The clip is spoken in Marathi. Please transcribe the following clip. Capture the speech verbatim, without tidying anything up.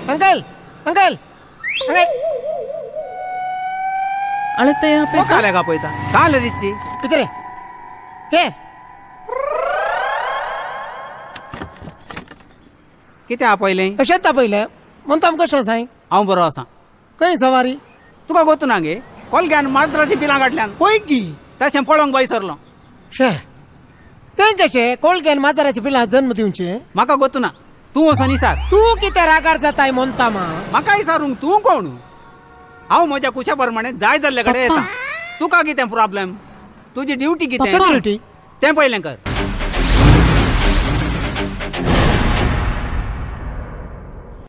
अंकल अंकल अंकल अरे ते यहाँ पे कहाँ लगा पैसा कहाँ ले रिची इधर हे किती आ पहिले कशात पहिले म्हणतो आमका कशा सांग हांव बरो आसा खंय सवारी तुका गोतू ना गे कोलग्यान माजराची बिलां काडल्यान होय की तशें पळोवंक बाई सरलो शे तें कशें कोळग्यान माजराची पिलां जन्म दिवचे म्हाका गोतू ना तूं वचून इसार तू कितें रागार जाताय म्हणता मा म्हाका इसारूंक तूं कोण हांव म्हज्या कुशा प्रमाणे जाय जाल्ले कडेन येता तुका कितें प्रॉब्लेम तुजी ड्युटी कितें सिक्युरिटी तें पयलें कर